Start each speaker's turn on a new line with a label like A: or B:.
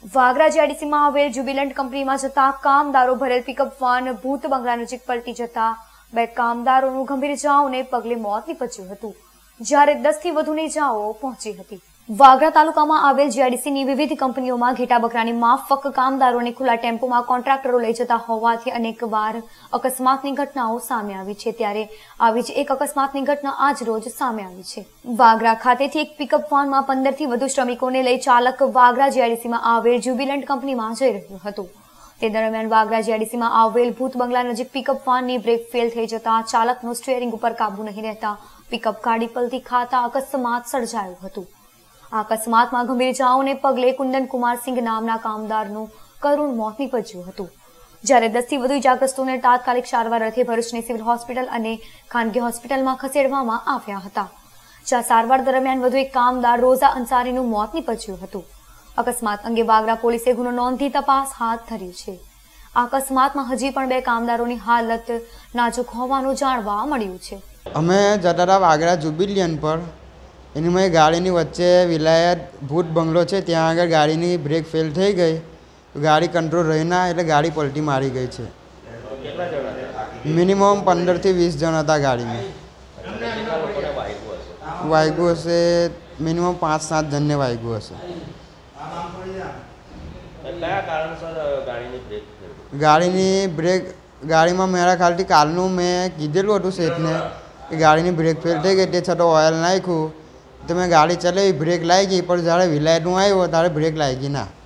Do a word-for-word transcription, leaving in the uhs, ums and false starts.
A: વાગરા જેડીસીમાં આવેલ જ્યુબિલન્ટ કંપનીમાં જતા કામદારો ભરેલ પિકઅપ વાન ભૂત બંગલા નજીક પલટી જતા બે કામદારોનું ગંભીર ઇજાઓને પગલે મોત નીપજ્યું હતું, જ્યારે દસ થી વધુની ઇજાઓ પહોંચી હતી। વાગરા તાલુકામાં આવેલ જેડીસીની વિવિધ કંપનીઓમાં ઘેટા બકરાની માફક કામદારોને ખુલ્લા ટેમ્પોમાં કોન્ટ્રાક્ટરો લઈ જતા હોવાથી અનેકવાર અકસ્માતની ઘટનાઓ સામે આવી છે, ત્યારે આવી જ એક અકસ્માતની ઘટના આજ રોજ સામે આવી છે। વાગરા ખાતેથી એક પિકઅપ વાનમાં પંદર થી વધુ શ્રમિકોને લઈ ચાલક વાગરા જેડીસીમાં આવેલ જ્યુબિલન્ટ કંપનીમાં જઈ રહ્યું હતું। તે દરમિયાન વાગરા જેડીસીમાં આવેલ ભૂત બંગલા નજીક પિકઅપ વાનની બ્રેક ફેલ થઈ જતા ચાલકનો સ્ટીયરિંગ ઉપર કાબુ નહીં રહેતા પિકઅપ ગાડી પલટી ખાતા અકસ્માત સર્જાયું હતું। આ અકસ્માતમાં ગંભીર ઇજાઓને પગલે કુંદન કુમાર સિંઘ નામના કામદારનું કરુણ મોત નીપજ્યું હતું, જ્યારે દસ થી વધુ ઇજાગ્રસ્તોને તાત્કાલિક સારવાર અર્થે ભરૂચની સિવિલ હોસ્પિટલ અને ખાનગી હોસ્પિટલમાં ખસેડવામાં આવ્યા હતા, જ્યાં સારવાર દરમિયાન વધુ એક કામદાર રોઝા અંસારીનું મોત નીપજ્યું હતું। અકસ્માત અંગે વાગરા પોલીસે ગુનો નોંધી તપાસ હાથ ધરી છે। આ અકસ્માતમાં હજી પણ બે કામદારોની હાલત નાજુક હોવાનું જાણવા મળ્યું છે।
B: અમે જતા હતા વાગરા જ્યુબિલિયન્ટ પર, એની મેં ગાડીની વચ્ચે વિલાયત ભૂત બંગલો છે ત્યાં આગળ ગાડીની બ્રેક ફેલ થઈ ગઈ, ગાડી કંટ્રોલ રહી ના એટલે ગાડી પલટી મારી ગઈ છે। મિનિમમ પંદરથી વીસ જણ હતા ગાડીમાં, વાગ્યું હશે મિનિમમ પાંચ સાત જણને વાગ્યું હશે। ગાડીની બ્રેક ગાડીમાં મારા ખ્યાલથી કાલનું મેં કીધેલું હતું શેઠને કે ગાડીની બ્રેક ફેલ થઈ ગઈ, તે છતાં ઓઇલ નાખ્યું તો મેં ગાડી ચલાવી, બ્રેક લાગી, પણ જ્યારે વિલાયતનું આવ્યું ત્યારે બ્રેક લાગી ના।